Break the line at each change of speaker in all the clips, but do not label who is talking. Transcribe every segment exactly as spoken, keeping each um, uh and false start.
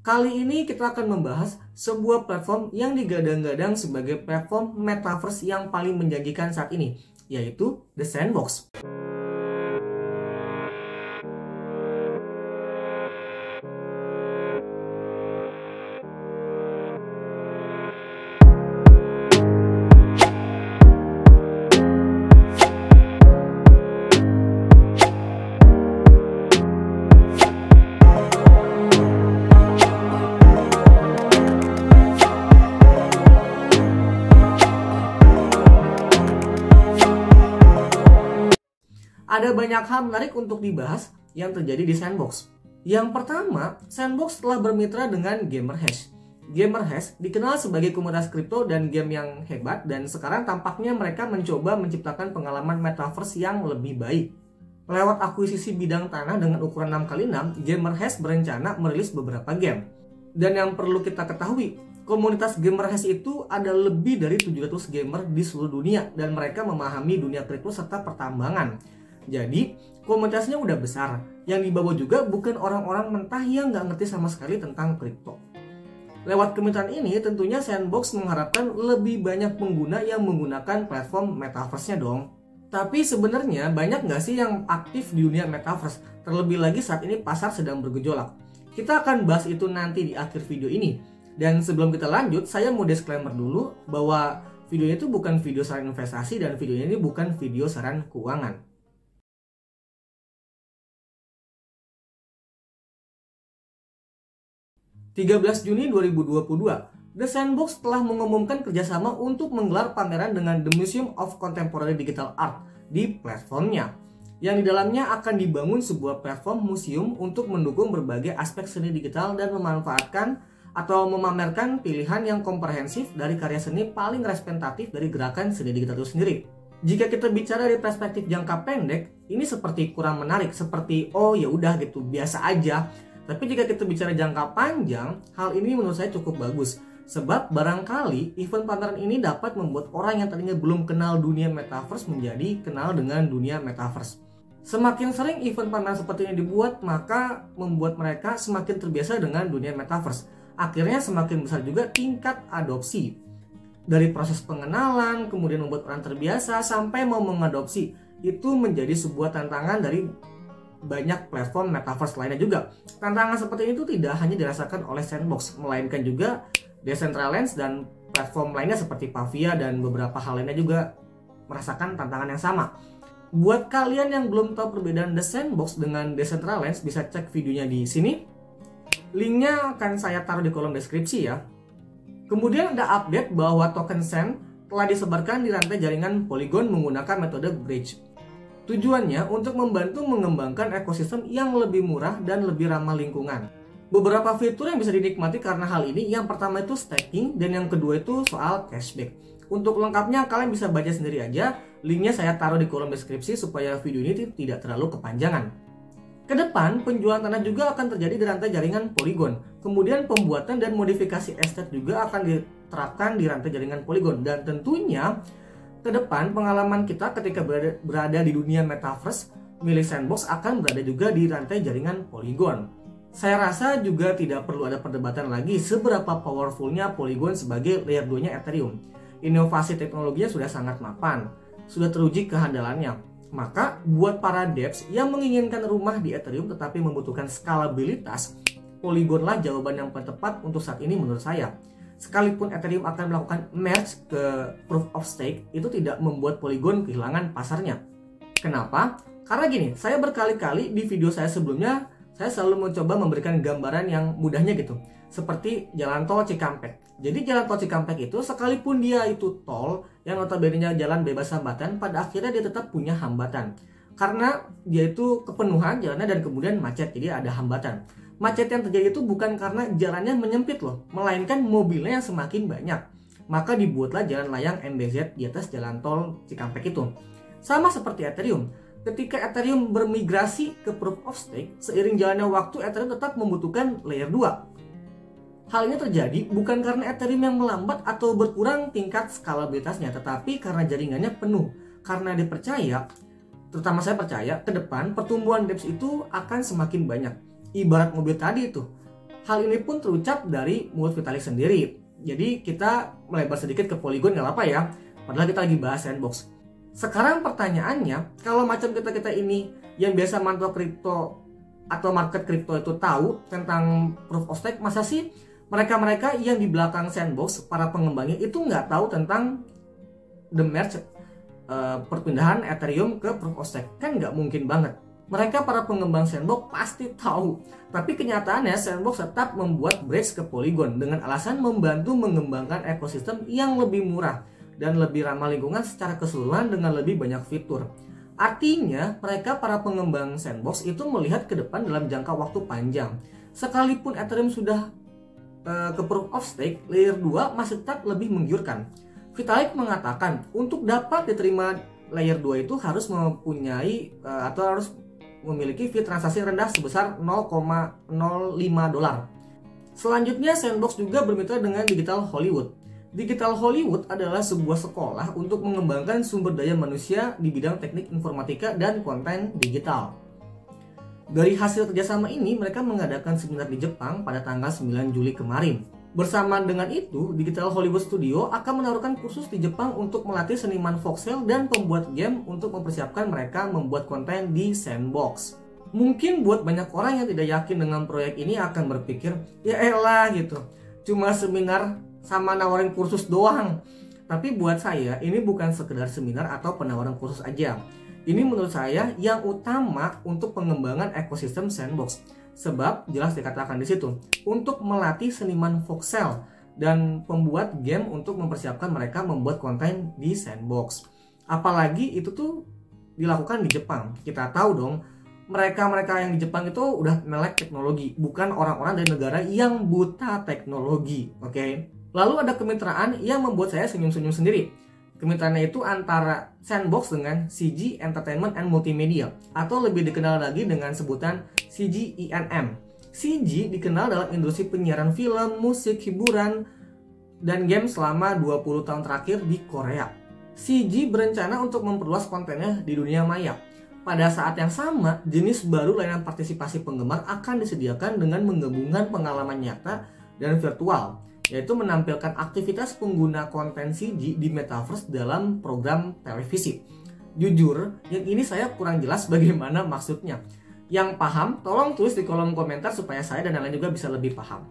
Kali ini kita akan membahas sebuah platform yang digadang-gadang sebagai platform metaverse yang paling menjanjikan saat ini, yaitu The Sandbox. Ada banyak hal menarik untuk dibahas yang terjadi di Sandbox. Yang pertama, Sandbox telah bermitra dengan GamerHash. GamerHash dikenal sebagai komunitas kripto dan game yang hebat, dan sekarang tampaknya mereka mencoba menciptakan pengalaman metaverse yang lebih baik. Lewat akuisisi bidang tanah dengan ukuran enam kali enam, GamerHash berencana merilis beberapa game. Dan yang perlu kita ketahui, komunitas GamerHash itu ada lebih dari tujuh ratus gamer di seluruh dunia, dan mereka memahami dunia kripto serta pertambangan. Jadi, komunitasnya udah besar. Yang dibawa juga bukan orang-orang mentah yang nggak ngerti sama sekali tentang kripto. Lewat kemitraan ini, tentunya Sandbox mengharapkan lebih banyak pengguna yang menggunakan platform metaverse-nya dong. Tapi sebenarnya banyak nggak sih yang aktif di dunia metaverse? Terlebih lagi saat ini pasar sedang bergejolak. Kita akan bahas itu nanti di akhir video ini. Dan sebelum kita lanjut, saya mau disclaimer dulu bahwa video ini tuh bukan video saran investasi dan video ini bukan video saran keuangan. tiga belas Juni dua ribu dua puluh dua, The Sandbox telah mengumumkan kerjasama untuk menggelar pameran dengan The Museum of Contemporary Digital Art di platformnya, yang di dalamnya akan dibangun sebuah platform museum untuk mendukung berbagai aspek seni digital dan memanfaatkan atau memamerkan pilihan yang komprehensif dari karya seni paling representatif dari gerakan seni digital itu sendiri. Jika kita bicara dari perspektif jangka pendek, ini seperti kurang menarik, seperti oh ya udah gitu, biasa aja. Tapi jika kita bicara jangka panjang, hal ini menurut saya cukup bagus. Sebab barangkali event pameran ini dapat membuat orang yang tadinya belum kenal dunia metaverse menjadi kenal dengan dunia metaverse. Semakin sering event pameran seperti ini dibuat, maka membuat mereka semakin terbiasa dengan dunia metaverse. Akhirnya semakin besar juga tingkat adopsi. Dari proses pengenalan, kemudian membuat orang terbiasa, sampai mau mengadopsi. Itu menjadi sebuah tantangan dari banyak platform metaverse lainnya juga. Tantangan seperti itu tidak hanya dirasakan oleh Sandbox, melainkan juga Decentraland dan platform lainnya seperti Pavia dan beberapa hal lainnya juga merasakan tantangan yang sama. Buat kalian yang belum tahu perbedaan The Sandbox dengan Decentraland, bisa cek videonya di sini. Linknya akan saya taruh di kolom deskripsi ya. Kemudian ada update bahwa token Sand telah disebarkan di rantai jaringan Polygon menggunakan metode bridge. Tujuannya untuk membantu mengembangkan ekosistem yang lebih murah dan lebih ramah lingkungan. Beberapa fitur yang bisa dinikmati karena hal ini, yang pertama itu staking dan yang kedua itu soal cashback. Untuk lengkapnya kalian bisa baca sendiri aja, linknya saya taruh di kolom deskripsi supaya video ini tidak terlalu kepanjangan. Kedepan, penjualan tanah juga akan terjadi di rantai jaringan Polygon. Kemudian pembuatan dan modifikasi estate juga akan diterapkan di rantai jaringan Polygon. Dan tentunya ke depan, pengalaman kita ketika berada, berada di dunia metaverse milik Sandbox akan berada juga di rantai jaringan Polygon. Saya rasa juga tidak perlu ada perdebatan lagi seberapa powerfulnya Polygon sebagai layer dua-nya Ethereum. Inovasi teknologinya sudah sangat mapan, sudah teruji kehandalannya. Maka buat para devs yang menginginkan rumah di Ethereum tetapi membutuhkan skalabilitas, Polygonlah jawaban yang paling tepat untuk saat ini menurut saya. Sekalipun Ethereum akan melakukan merge ke Proof of Stake, itu tidak membuat Polygon kehilangan pasarnya. Kenapa? Karena gini, saya berkali-kali di video saya sebelumnya, saya selalu mencoba memberikan gambaran yang mudahnya gitu. Seperti jalan tol Cikampek. Jadi jalan tol Cikampek itu, sekalipun dia itu tol, yang notabene-nya jalan bebas hambatan, pada akhirnya dia tetap punya hambatan. Karena dia itu kepenuhan jalannya dan kemudian macet, jadi ada hambatan. Macet yang terjadi itu bukan karena jalannya menyempit loh, melainkan mobilnya yang semakin banyak. Maka dibuatlah jalan layang M B Z di atas jalan tol Cikampek itu. Sama seperti Ethereum. Ketika Ethereum bermigrasi ke Proof of Stake, seiring jalannya waktu Ethereum tetap membutuhkan layer dua. Hal ini terjadi bukan karena Ethereum yang melambat atau berkurang tingkat skalabilitasnya, tetapi karena jaringannya penuh. Karena dipercaya, terutama saya percaya, ke depan pertumbuhan dApps itu akan semakin banyak. Ibarat mobil tadi itu, Hal ini pun terucap dari mulut Vitalik sendiri. Jadi kita melebar sedikit ke Polygon nggak apa-apa ya, padahal kita lagi bahas sandbox. Sekarang pertanyaannya, kalau macam kita-kita ini yang biasa mantau kripto atau market kripto itu tahu tentang proof of stake, masa sih mereka-mereka yang di belakang sandbox, para pengembangnya itu nggak tahu tentang the merge, uh, perpindahan Ethereum ke proof of stake? Kan nggak mungkin banget. Mereka para pengembang sandbox pasti tahu, tapi kenyataannya sandbox tetap membuat bridge ke Polygon dengan alasan membantu mengembangkan ekosistem yang lebih murah dan lebih ramah lingkungan secara keseluruhan dengan lebih banyak fitur. Artinya, mereka para pengembang sandbox itu melihat ke depan dalam jangka waktu panjang. Sekalipun Ethereum sudah uh, ke proof of stake, layer dua masih tetap lebih menggiurkan. Vitalik mengatakan, untuk dapat diterima layer dua itu harus mempunyai uh, atau harus memiliki fee transaksi rendah sebesar nol koma nol lima dolar. Selanjutnya, Sandbox juga bermitra dengan Digital Hollywood. Digital Hollywood adalah sebuah sekolah untuk mengembangkan sumber daya manusia di bidang teknik informatika dan konten digital. Dari hasil kerjasama ini, mereka mengadakan seminar di Jepang pada tanggal sembilan Juli kemarin. Bersama dengan itu, Digital Hollywood Studio akan menaruhkan kursus di Jepang untuk melatih seniman voxel dan pembuat game untuk mempersiapkan mereka membuat konten di Sandbox. Mungkin buat banyak orang yang tidak yakin dengan proyek ini akan berpikir, ya elah gitu, cuma seminar sama nawarin kursus doang. Tapi buat saya, ini bukan sekedar seminar atau penawaran kursus aja. Ini menurut saya yang utama untuk pengembangan ekosistem Sandbox. Sebab jelas dikatakan di situ untuk melatih seniman voxel dan pembuat game untuk mempersiapkan mereka membuat konten di Sandbox. Apalagi itu tuh dilakukan di Jepang. Kita tahu dong, mereka-mereka yang di Jepang itu udah melek teknologi, bukan orang-orang dari negara yang buta teknologi. Oke. Okay? Lalu ada kemitraan yang membuat saya senyum-senyum sendiri. Kemitraannya itu antara Sandbox dengan C G Entertainment and Multimedia, atau lebih dikenal lagi dengan sebutan C G E N M. C G dikenal dalam industri penyiaran film, musik, hiburan, dan game selama dua puluh tahun terakhir di Korea. C G berencana untuk memperluas kontennya di dunia maya. Pada saat yang sama, jenis baru layanan partisipasi penggemar akan disediakan dengan menggabungkan pengalaman nyata dan virtual, yaitu menampilkan aktivitas pengguna konten C G di Metaverse dalam program televisi. Jujur, yang ini saya kurang jelas bagaimana maksudnya. Yang paham, tolong tulis di kolom komentar supaya saya dan yang lain juga bisa lebih paham.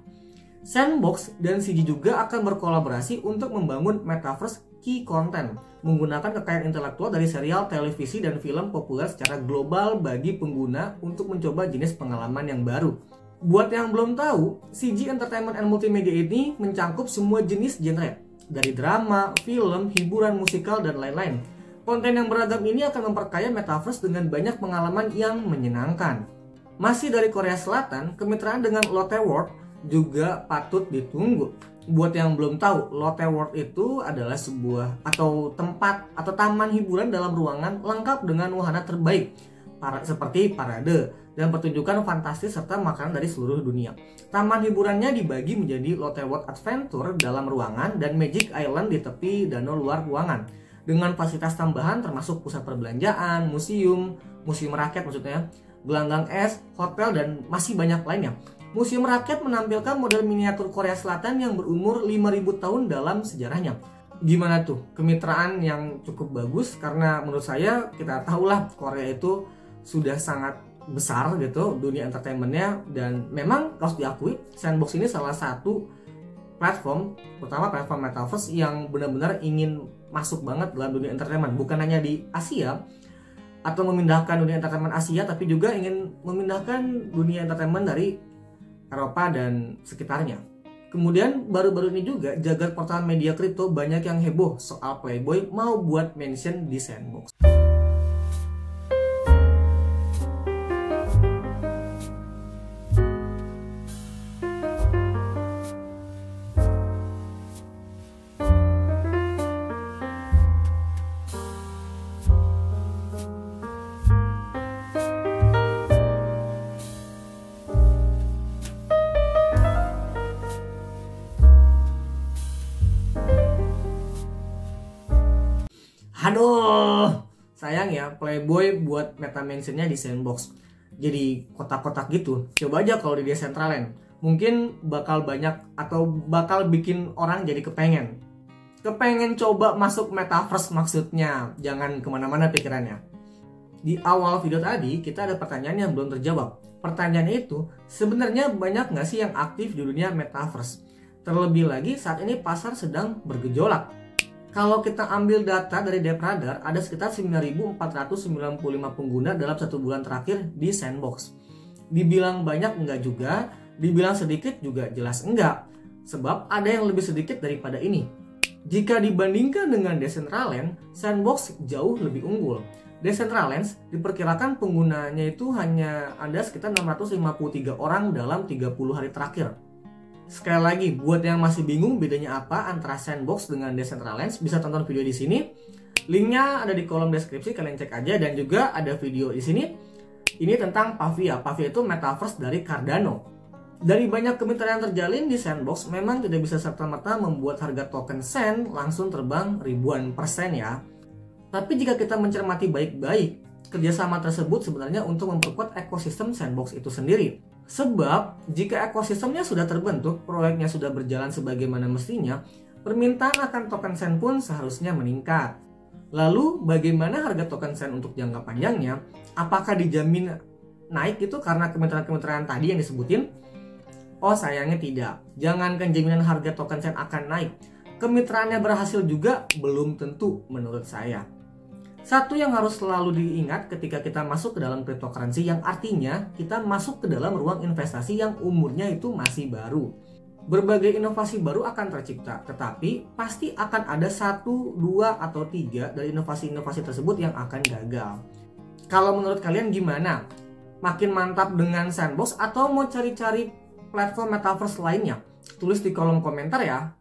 Sandbox dan C G juga akan berkolaborasi untuk membangun Metaverse Key Content, menggunakan kekayaan intelektual dari serial, televisi, dan film populer secara global bagi pengguna untuk mencoba jenis pengalaman yang baru. Buat yang belum tahu, C G Entertainment and Multimedia ini mencangkup semua jenis genre, dari drama, film, hiburan musikal, dan lain-lain. Konten yang beragam ini akan memperkaya Metaverse dengan banyak pengalaman yang menyenangkan. Masih dari Korea Selatan, kemitraan dengan Lotte World juga patut ditunggu. Buat yang belum tahu, Lotte World itu adalah sebuah atau tempat atau taman hiburan dalam ruangan lengkap dengan wahana terbaik, para, seperti parade dan pertunjukan fantastis serta makanan dari seluruh dunia. Taman hiburannya dibagi menjadi Lotte World Adventure dalam ruangan dan Magic Island di tepi danau luar ruangan, dengan fasilitas tambahan termasuk pusat perbelanjaan, museum, museum rakyat maksudnya, gelanggang es, hotel, dan masih banyak lainnya. Museum rakyat menampilkan model miniatur Korea Selatan yang berumur lima ribu tahun dalam sejarahnya. Gimana tuh? Kemitraan yang cukup bagus, karena menurut saya kita tahulah Korea itu sudah sangat besar gitu dunia entertainmentnya, dan memang harus diakui Sandbox ini salah satu platform, terutama platform Metaverse yang benar-benar ingin masuk banget dalam dunia entertainment, bukan hanya di Asia atau memindahkan dunia entertainment Asia, tapi juga ingin memindahkan dunia entertainment dari Eropa dan sekitarnya. Kemudian baru-baru ini juga jagat portal media kripto banyak yang heboh soal Playboy mau buat mention di Sandbox. Aduh, sayang ya Playboy buat meta mentionnya di Sandbox jadi kotak-kotak gitu. Coba aja kalau di Decentraland, mungkin bakal banyak atau bakal bikin orang jadi kepengen. Kepengen coba masuk metaverse maksudnya, jangan kemana-mana pikirannya. Di awal video tadi kita ada pertanyaan yang belum terjawab. Pertanyaannya itu, sebenarnya banyak nggak sih yang aktif di dunia metaverse? Terlebih lagi saat ini pasar sedang bergejolak. Kalau kita ambil data dari DevRadar, ada sekitar sembilan ribu empat ratus sembilan puluh lima pengguna dalam satu bulan terakhir di Sandbox. Dibilang banyak enggak juga, dibilang sedikit juga jelas enggak. Sebab ada yang lebih sedikit daripada ini. Jika dibandingkan dengan Decentraland, Sandbox jauh lebih unggul. Decentraland diperkirakan penggunanya itu hanya ada sekitar enam ratus lima puluh tiga orang dalam tiga puluh hari terakhir. Sekali lagi, buat yang masih bingung bedanya apa antara Sandbox dengan Decentraland, bisa tonton video di sini. Linknya ada di kolom deskripsi, kalian cek aja. Dan juga ada video di sini. Ini tentang Pavia. Pavia itu metaverse dari Cardano. Dari banyak kemitraan yang terjalin di Sandbox, memang tidak bisa serta-merta membuat harga token Sand langsung terbang ribuan persen ya. Tapi jika kita mencermati baik-baik, kerjasama tersebut sebenarnya untuk memperkuat ekosistem Sandbox itu sendiri. Sebab, jika ekosistemnya sudah terbentuk, proyeknya sudah berjalan sebagaimana mestinya, permintaan akan token Sand pun seharusnya meningkat. Lalu, bagaimana harga token Sand untuk jangka panjangnya? Apakah dijamin naik itu karena kemitraan-kemitraan tadi yang disebutin? Oh, sayangnya tidak. Jangankan jaminan harga token Sand akan naik. Kemitraannya berhasil juga belum tentu menurut saya. Satu yang harus selalu diingat ketika kita masuk ke dalam cryptocurrency, yang artinya kita masuk ke dalam ruang investasi yang umurnya itu masih baru. Berbagai inovasi baru akan tercipta, tetapi pasti akan ada satu, dua, atau tiga dari inovasi-inovasi tersebut yang akan gagal. Kalau menurut kalian gimana? Makin mantap dengan Sandbox atau mau cari-cari platform metaverse lainnya? Tulis di kolom komentar ya.